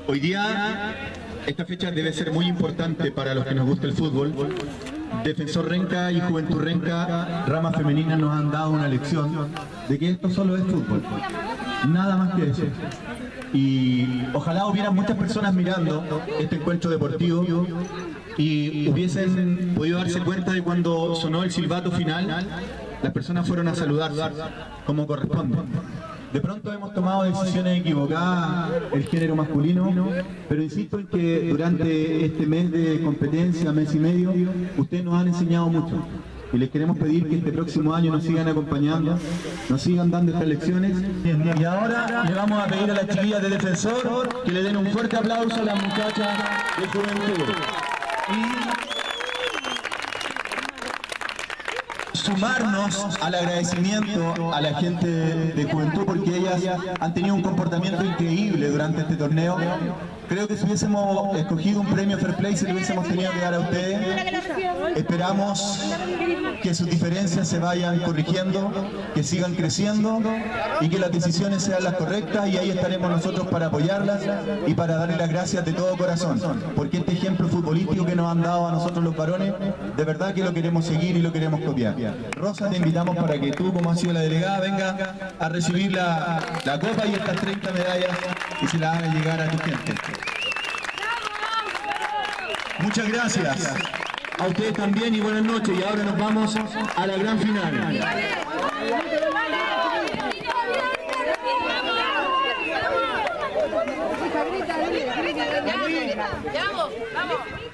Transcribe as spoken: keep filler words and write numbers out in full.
Hoy día, esta fecha debe ser muy importante para los que nos gusta el fútbol. Defensor Renca y Juventud Renca, rama femenina, nos han dado una lección de que esto solo es fútbol, nada más que eso. Y ojalá hubieran muchas personas mirando este encuentro deportivo y hubiesen podido darse cuenta de cuando sonó el silbato final, las personas fueron a saludar como corresponde. De pronto hemos tomado decisiones equivocadas, el género masculino, pero insisto en que durante este mes de competencia, mes y medio, ustedes nos han enseñado mucho. Y les queremos pedir que este próximo año nos sigan acompañando, nos sigan dando estas lecciones. Y ahora le vamos a pedir a las chiquillas de Defensor que le den un fuerte aplauso a las muchachas de Juventud. Y sumarnos al agradecimiento a la gente de Juventud porque ellas han tenido un comportamiento increíble durante este torneo. Creo que si hubiésemos escogido un premio Fair Play se lo hubiésemos tenido que dar a ustedes. Esperamos que sus diferencias se vayan corrigiendo, que sigan creciendo y que las decisiones sean las correctas, y ahí estaremos nosotros para apoyarlas y para darle las gracias de todo corazón, porque este ejemplo futbolístico que nos han dado a nosotros los varones, de verdad que lo queremos seguir y lo queremos copiar. Rosa, te invitamos para que tú, como has sido la delegada, venga a recibir la, la copa y estas treinta medallas y se las haga llegar a tu gente. Muchas gracias a ustedes también y buenas noches, y ahora nos vamos a la gran final. ¡Vamos! ¡Vamos!